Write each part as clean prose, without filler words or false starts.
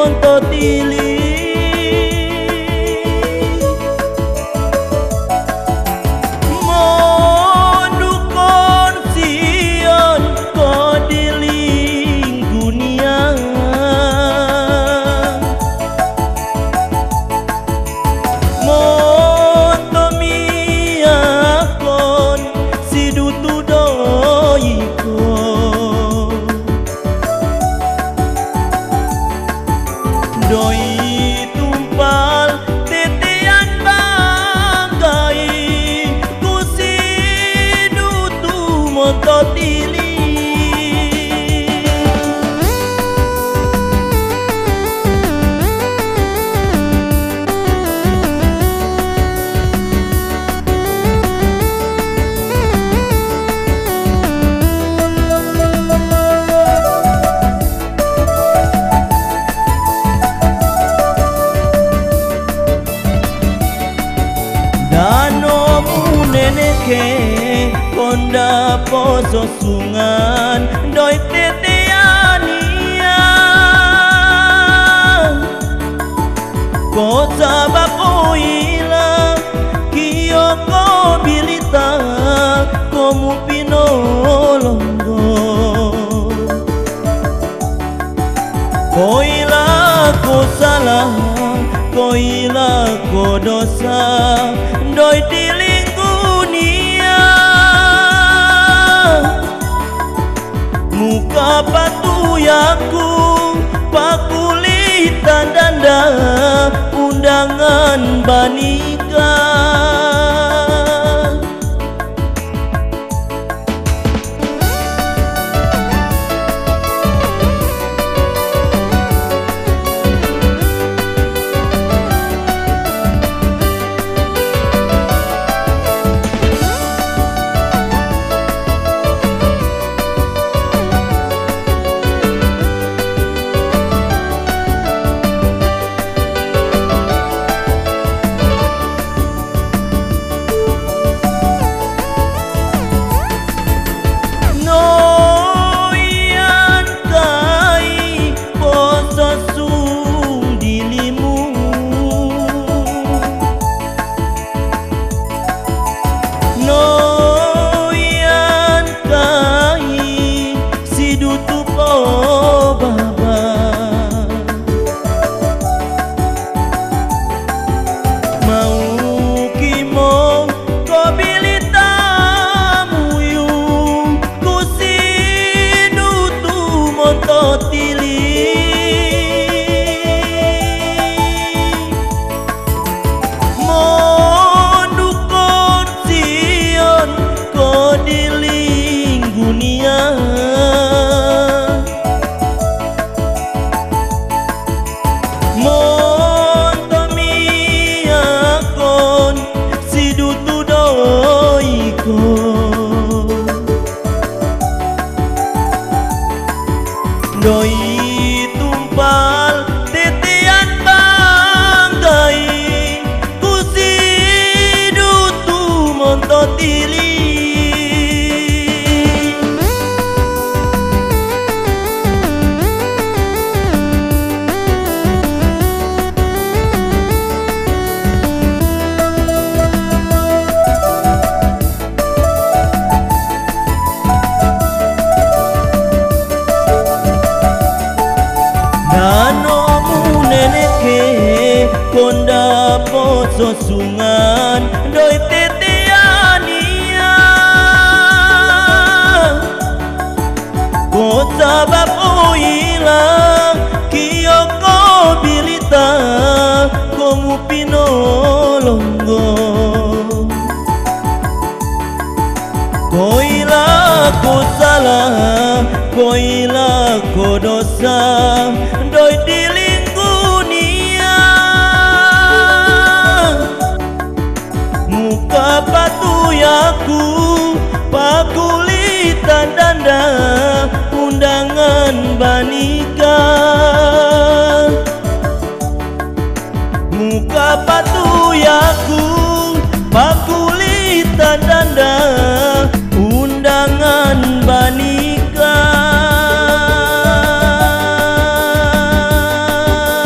montotili mondukon sion kodiling dunia montomiakon sidutu doiko doi tumpal titian banggai kusidutu montotili danomu neneke konda poso sungan doi tetiania kota bakoila kiyoko bilita komu pinolongo koila ko salah koila ko dosa doi dilingkunia muka patuyaku pakulitan danda undangan banika mondukon sion kodiling dunia montomiakon sidutu doiko doi tumpal titian banggai kusidutu montotili danomu neneke konda poso sungan doi tetiania kota bapoila kiyoko bilita komu pinolongo koila ko salah koila ko dosa doi dilingkunia muka patuyaku pakulitan danda undangan banika muka patuyaku pakulitan danda undangan banika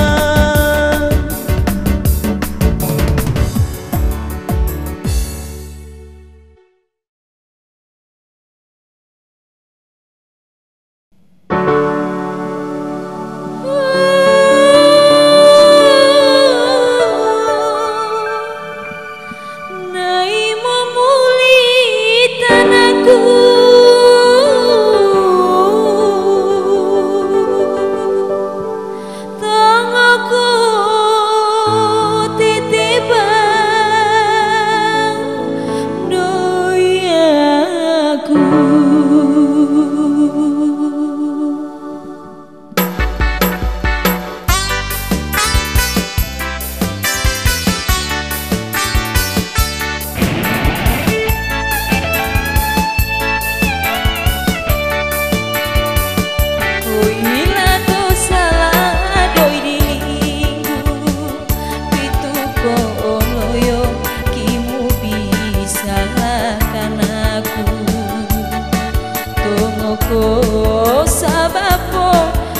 lapo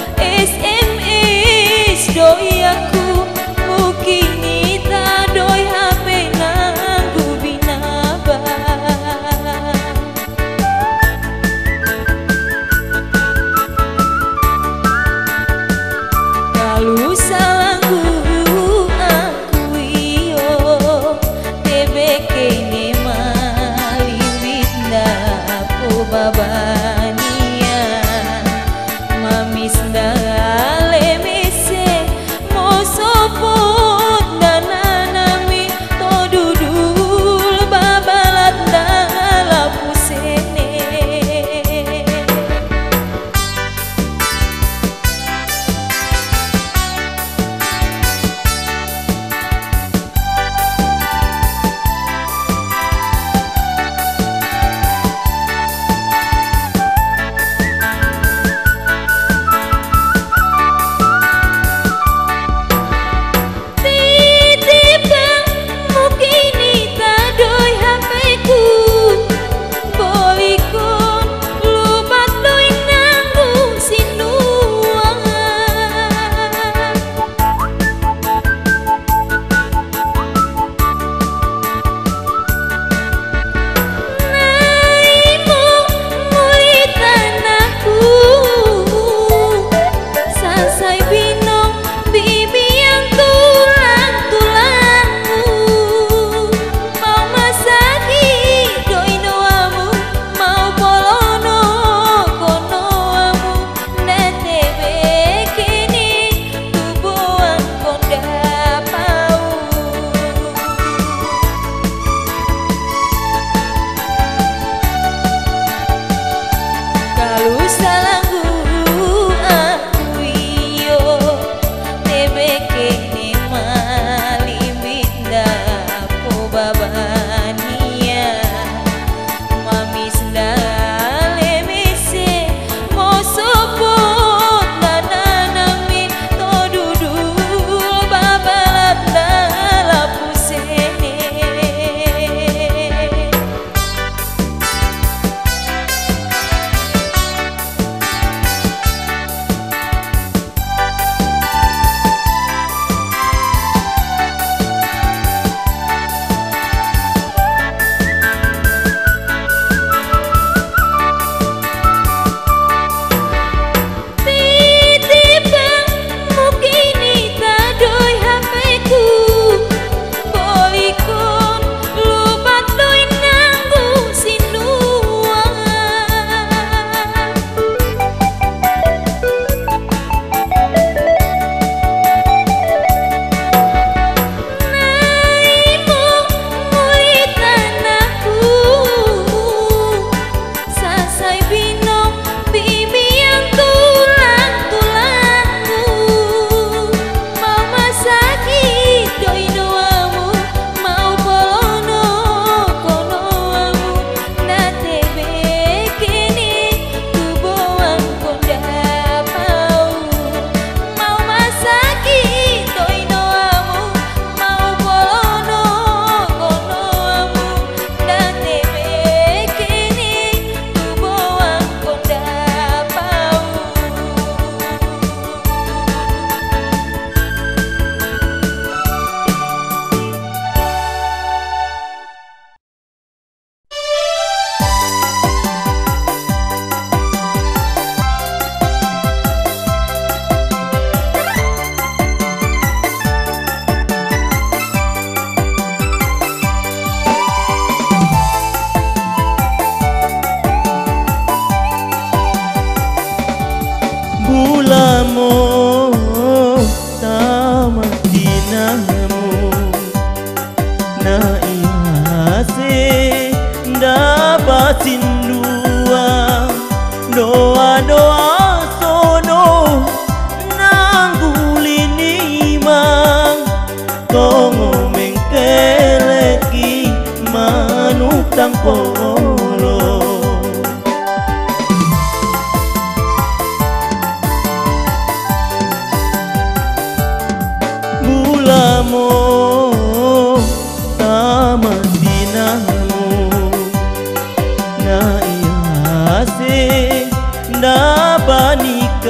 SMS doi aku mungkin ita doi HP nganggu binaba kalau salahku aku iyo tebek ini maliwit dapo babania mamis dale mise mo sopot dananami to dudul babalat dala pusene doa-doa sono nanggulini mang tongo mengkeleki manutang polo bulamo tamat dinamu na iya se na banika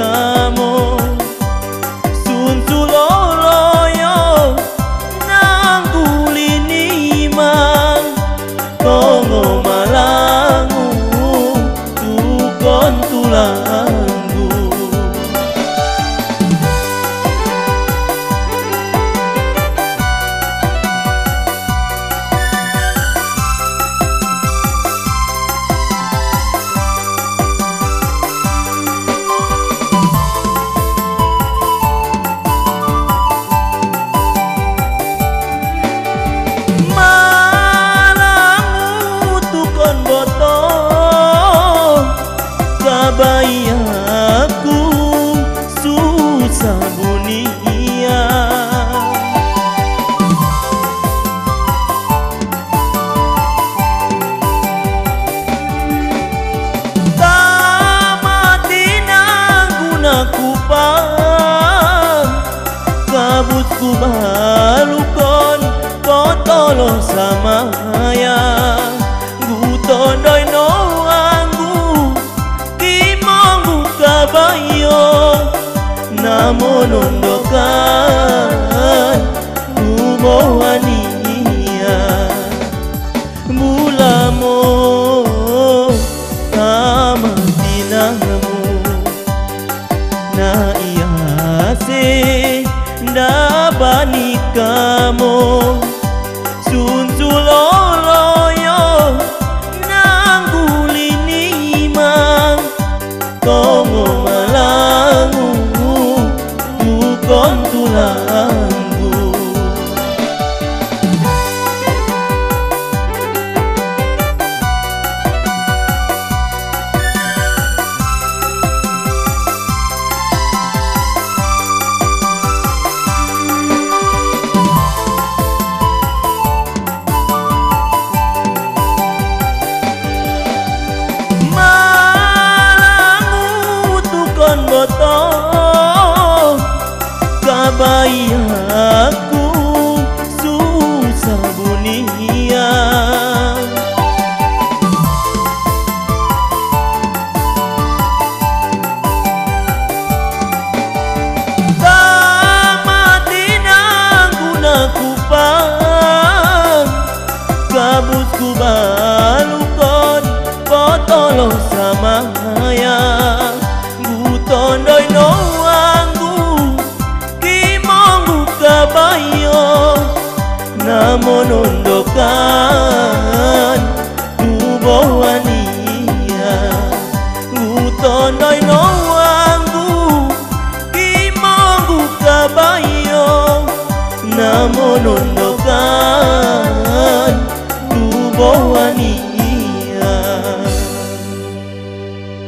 nakupang kabutku balukon potolo samaya gutondoi no anggu kimongu kabayo namun ondokan kumohania mulamo kamatinamu na iase ndabani kamo sunsuloloyo nanggulinimang tongo malangu bukon tulanggu kabai aku susah bunia tamatinang guna kupang kabutku balukon potolo samaya gutondoi no kabayo namun ondokan kubohania ngutondoi no anggu kimongu kabayo namun ondokan kubohania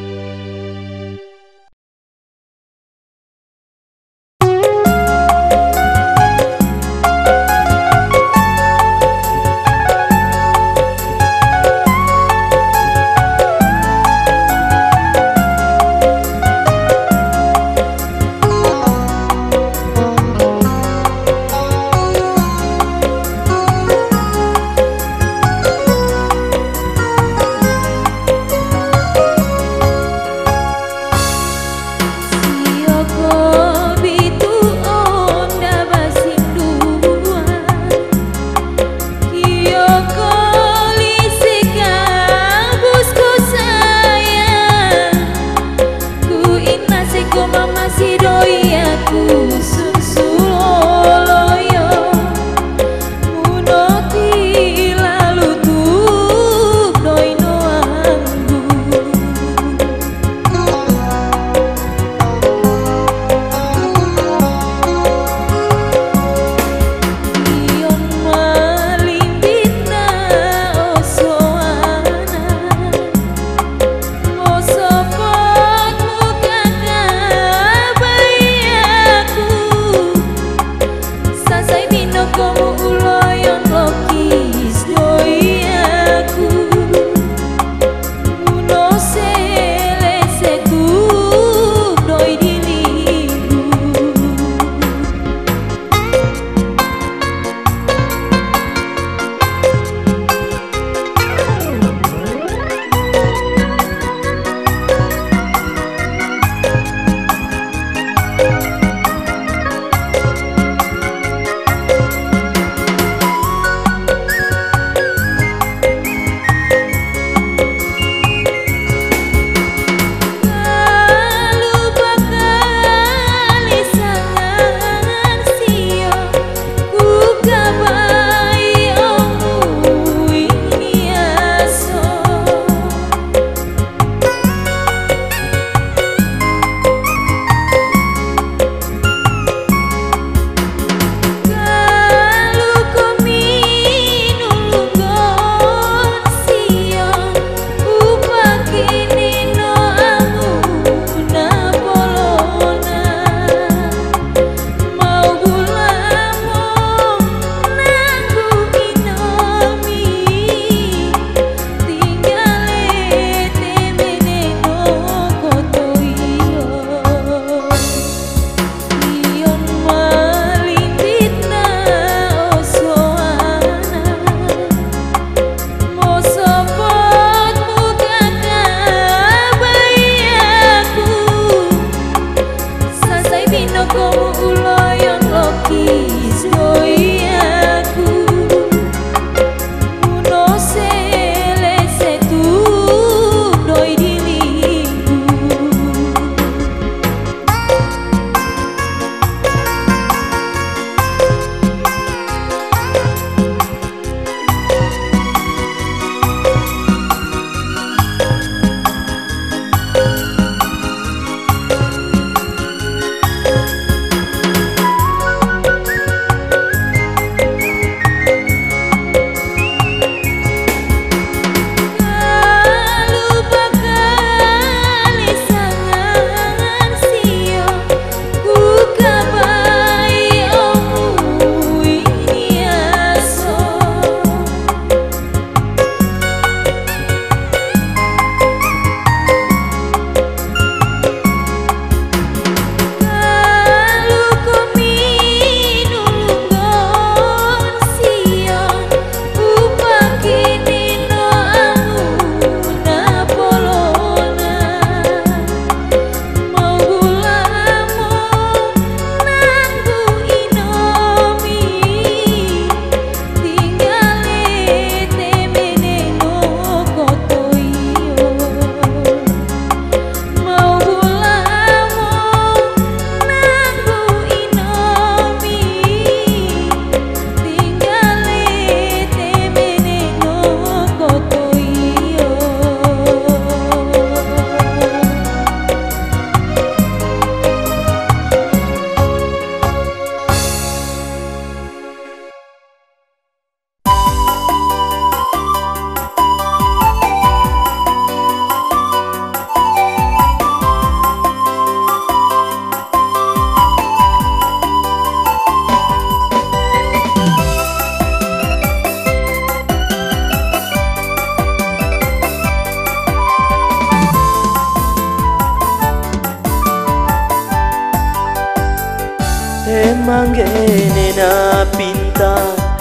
Temanggene na pinta,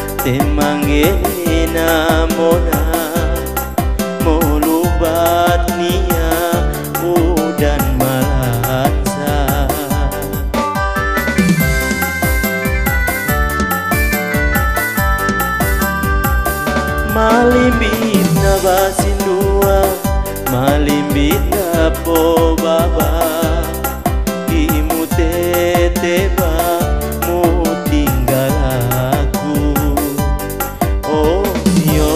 temanggene na mona, molubat nia udan malansa. Malimbit na basindua, malimbit na po baba, teba mu tinggal aku. Oh yo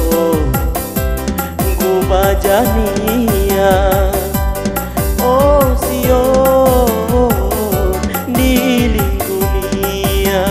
gua jania, oh sio di dunia.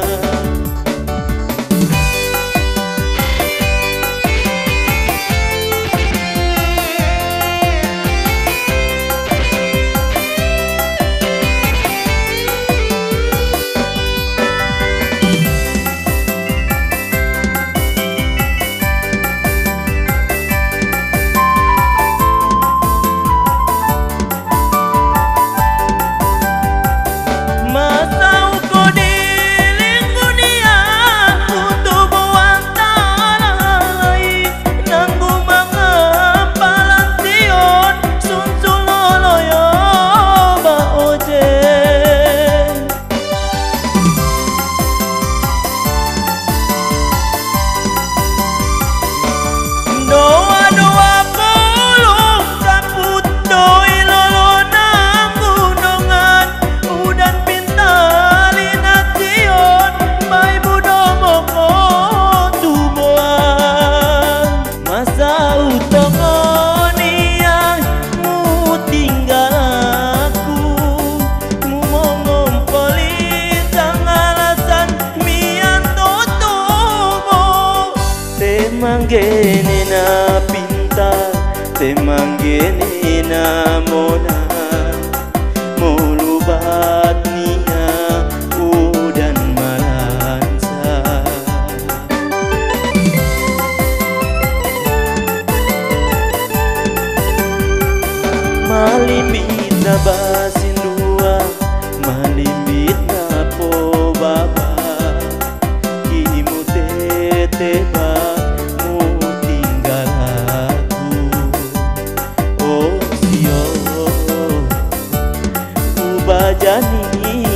Temanggene na pinta, temanggene na mona, molubat nia udan malansa. Malimbit na basindua, malimbit na po baba, imu teteba jania.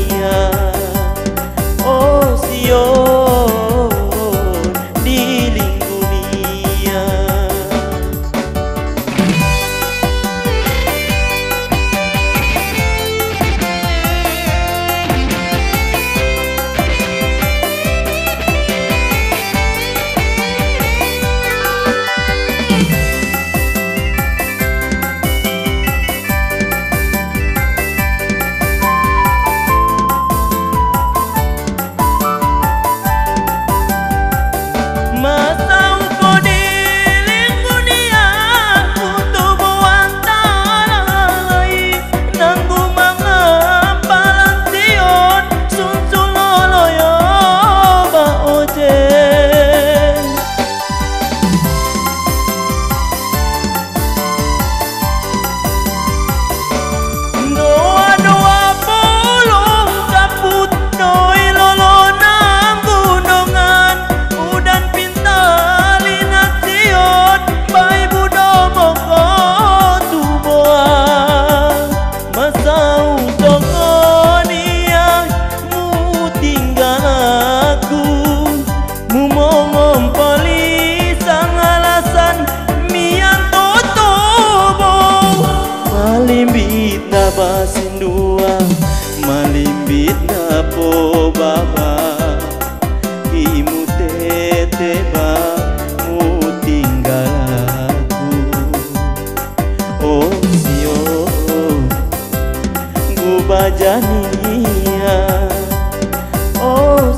majania oh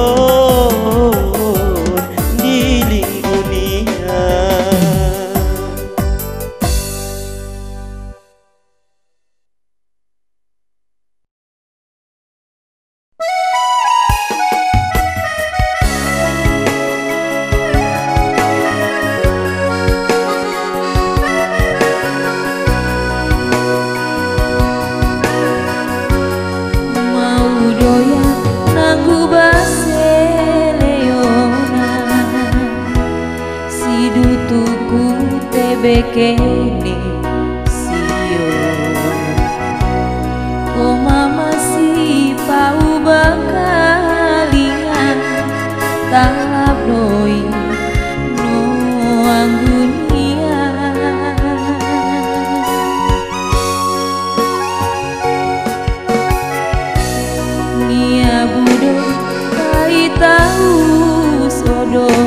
Sion giling dunia. Bekene sio ko mama si pau bakalingan tahap doi no anggunia nia budo kai tahu sodong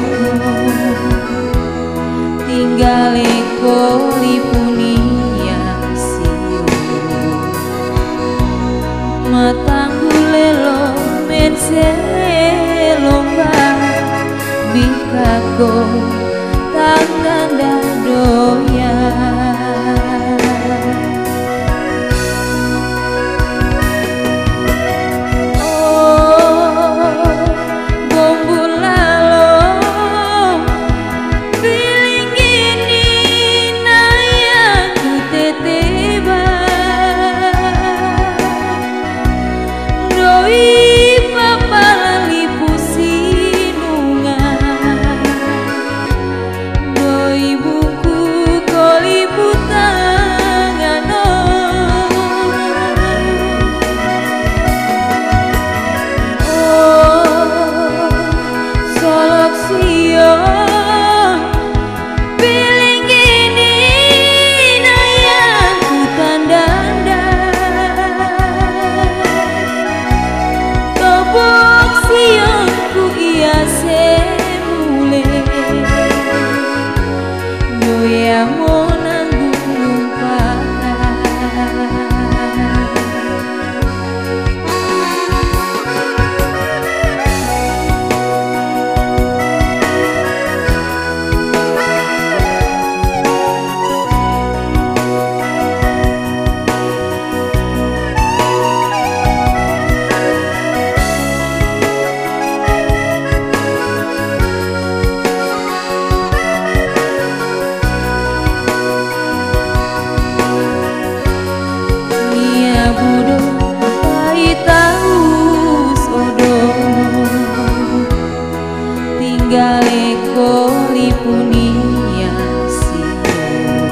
tinggal koli punia sio matanggu lelo mense lomba bikago tangan dadoya koli punia sio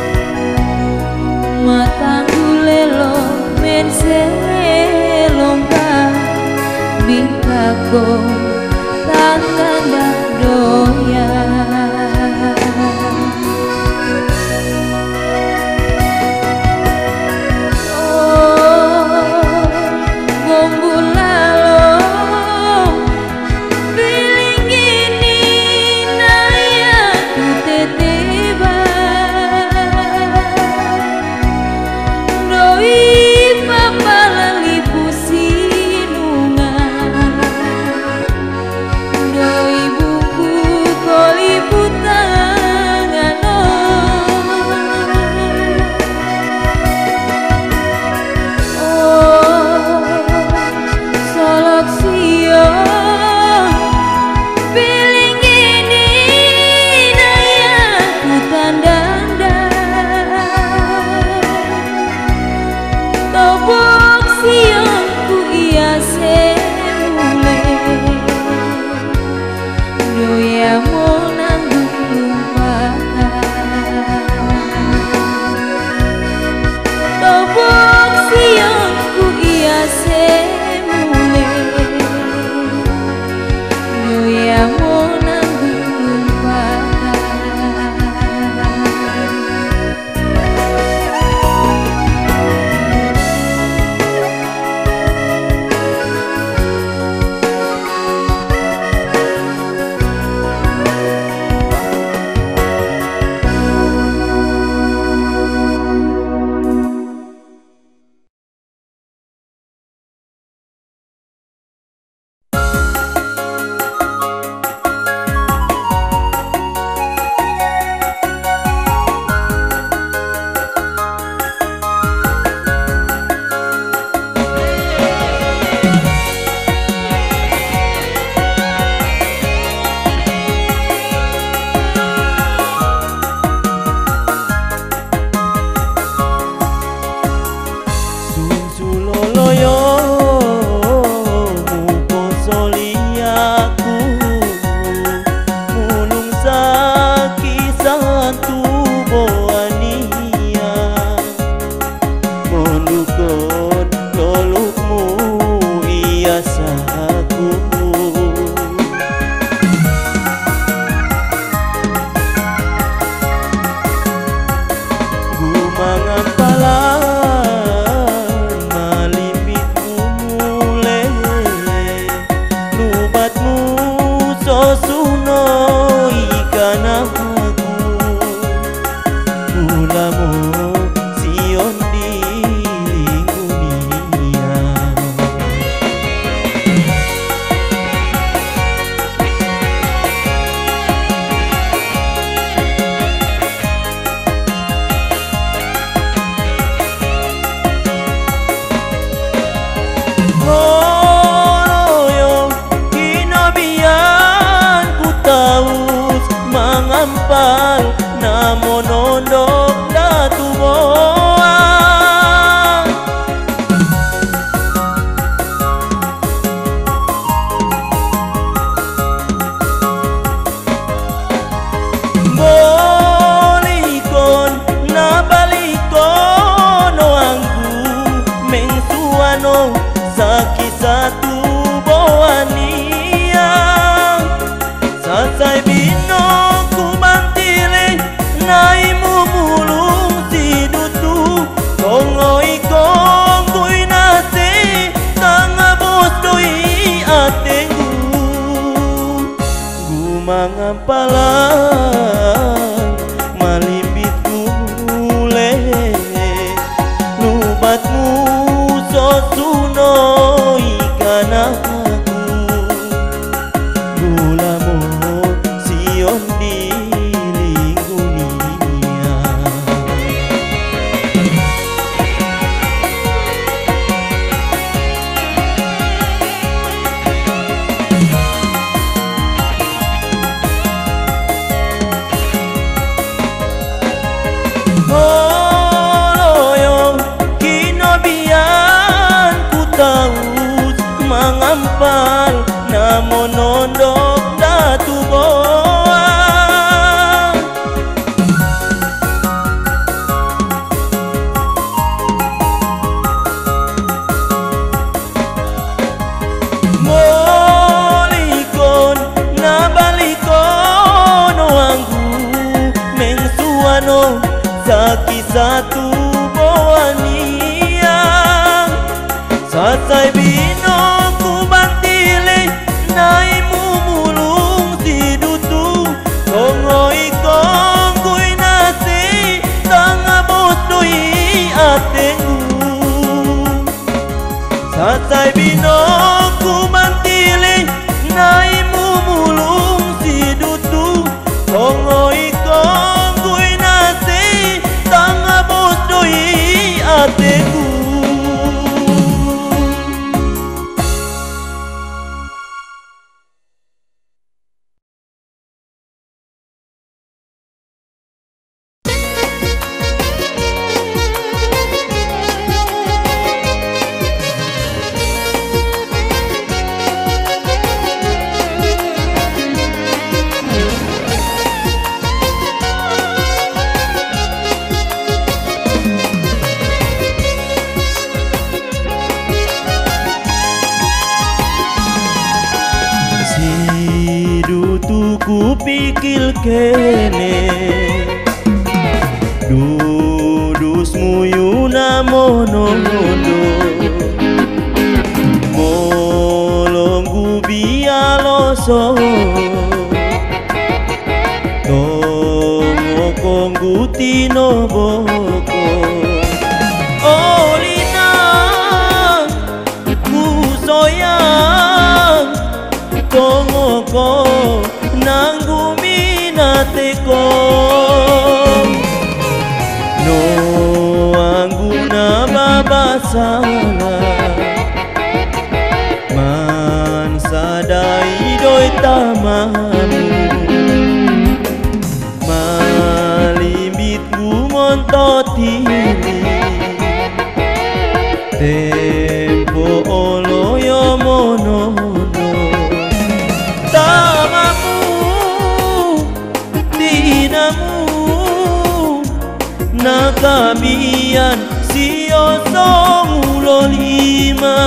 matanggu lelo mense lomba bikago tangan dadoya no saki satu boania sasai bino ku bantile naimu mulung sidutu kongoi kong kui nase tanga bostoi atengu gumangampalang malimbit mule nubatmu sosuno ikanaku gulamo sion di lingkunia mangampal namun nondok datu boa molikon nabalikon wanggu mengsuano saki satu boania sasai bino ku bantile naimu mulung sidutu kongoi kong kui nasi tanga bostoi atengu sasai bino ku bantile naimu mulung sidutu kongoi kong kui nasi tanga bostoi atengu. Ku pikir kene dudusmu yuna monondo molonggu bialoso tongo konggu tino boko olina ku soyang tongo kong nanggumi nateko no angguna babasala man sadai doi tamamu malimbit gumontotili tempo oloyo monono nakabian sio song ulo lima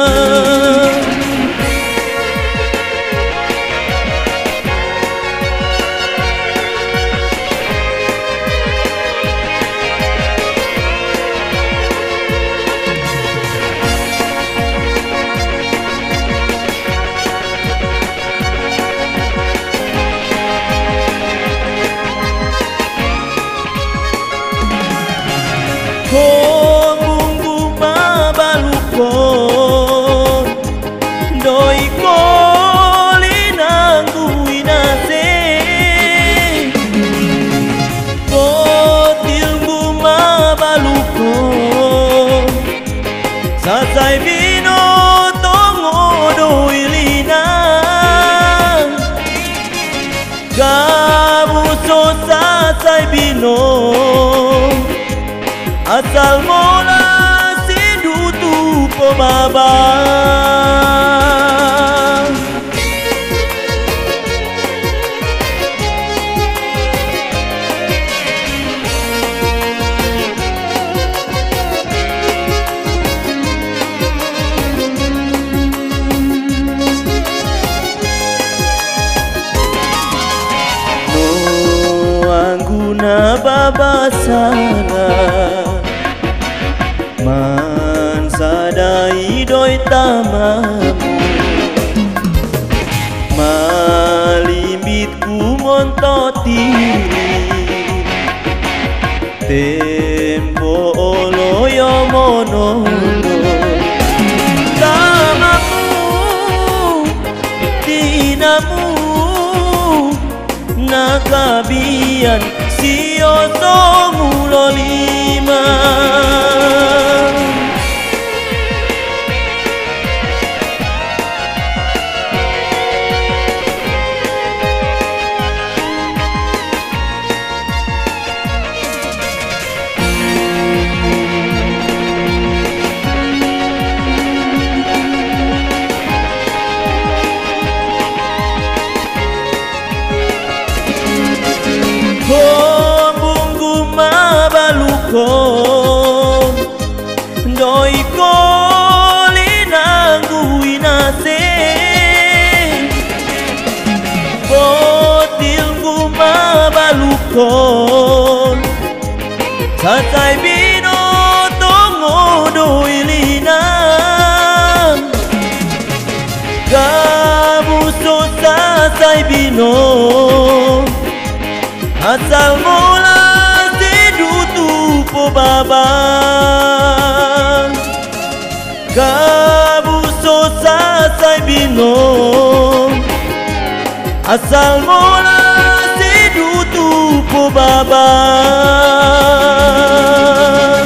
Kongunggu babalukon doi kolinanggu inase kotilmu mabalukon sasai bino tongo doi lina gabu so sasai bino asal mola sidutu pemaba suasana man sadai doi tamamu malimbitku montoti tempo loyo monono tamamu dinamu nakabian sioso mulo lima Kon doi kolinangu inase botilku mabalukon satai bino tongo doi linang kamu so satai bino asal mula po babang kabu so sasai bino asal mola sedutu po babang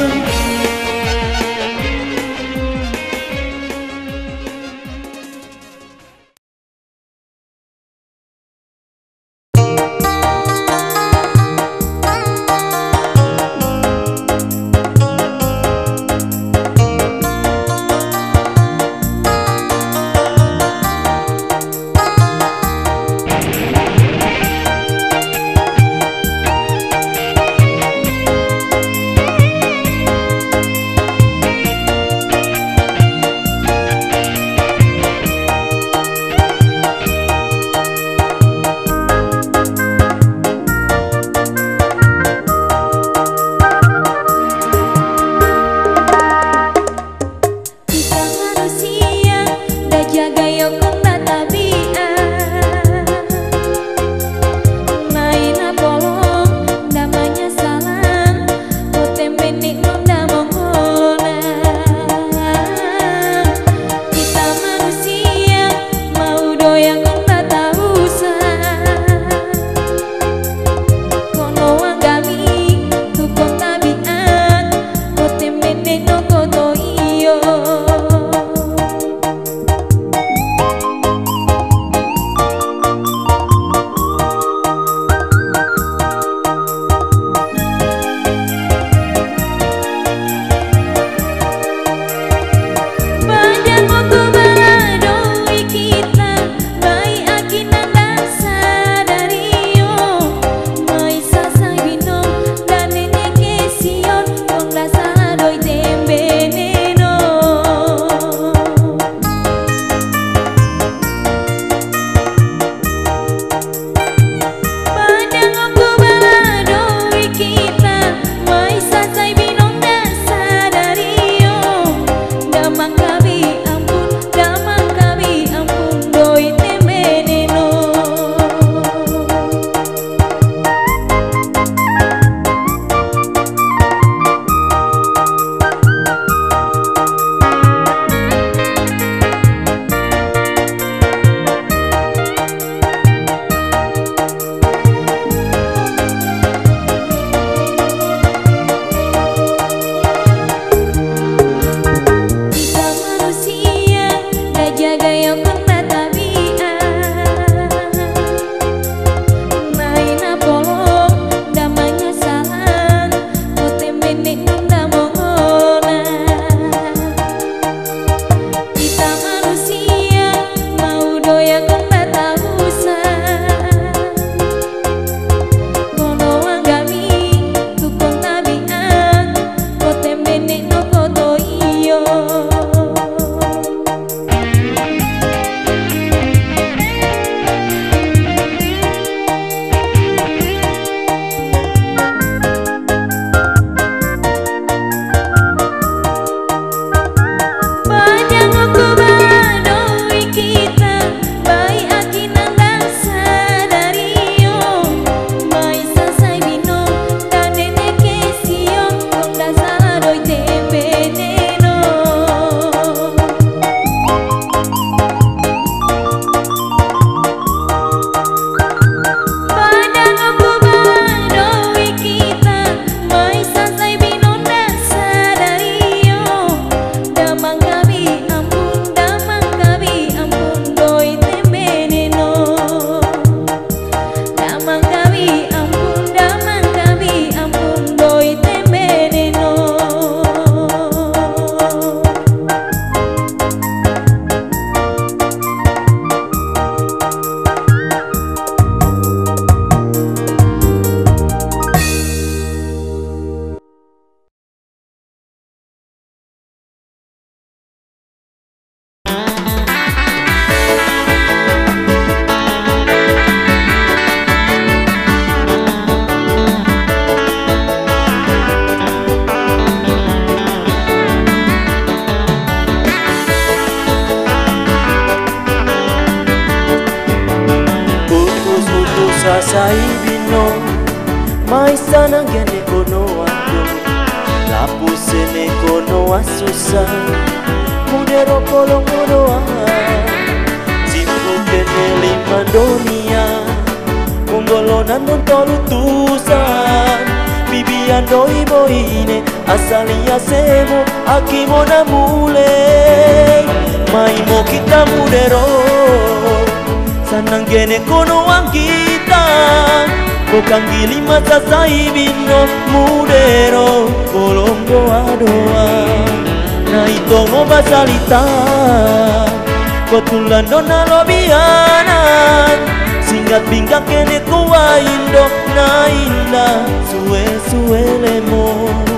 saibino mai sana gene kono ando lapu sene kono asusa mudero polong modoa simpu kene lima dunia unggolonan nontolu tusan bibian doi boine asalia semo akimona mule mai mo kita mudero sanang gene kono ang kita bukan gili masa saibino mudero kolong doa na itongo basalita kotulan dona lobianan singkat bingkak kene kuwa indo na inda suwe lemo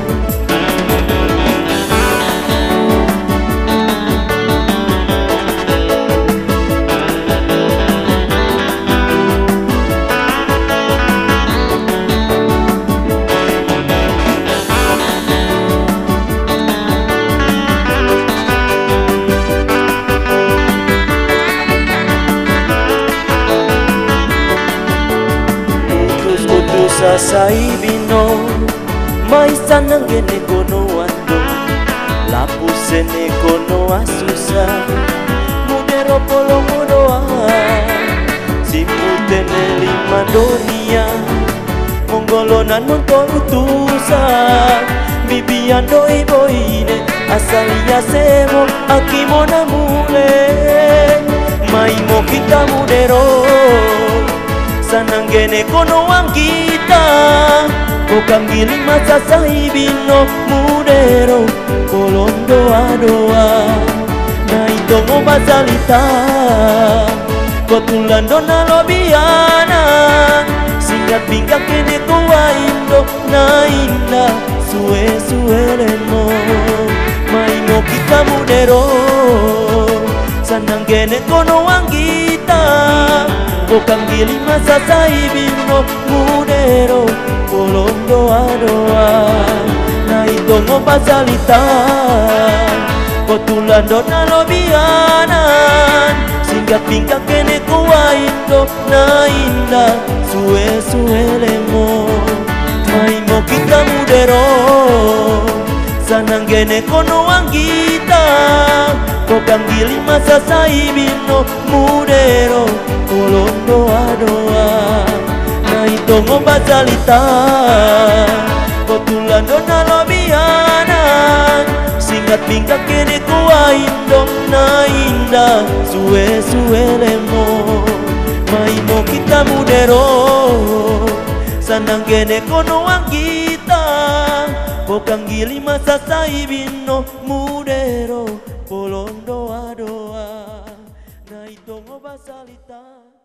saibino mai sanang gene kono ando lapu sene kono asusa mudero polong modoa simpu tene lima dunia monggolonan nontolu tusan bibian doi boine asalia semo akimona mule mai mo kita mudero sanang gene kono ang kita bukan giling masa saibino mudero kolong doa na itongo basalita kotulan dona lobiana singkat bingkak kene kuwa indo na inda suwe lemo mai mo kita mudero sanang gene kono ang kita bukan giling masa saibino mudero kolong doa na itongo basalita kotulan dona lobianan singkat bingkak kene kuwa indo na inda suwe lemo mai mo kita mudero sanang gene kono ang kita bukan giling masa saibino mudero kolong doa na itongo basalita kotulan dona lobianan singkat bingkak kene kuwa indo na inda suwe lemo mai mo kita mudero sanang gene kono ang kita bukan giling masa saibino mudero kolong doa na itongo basalita.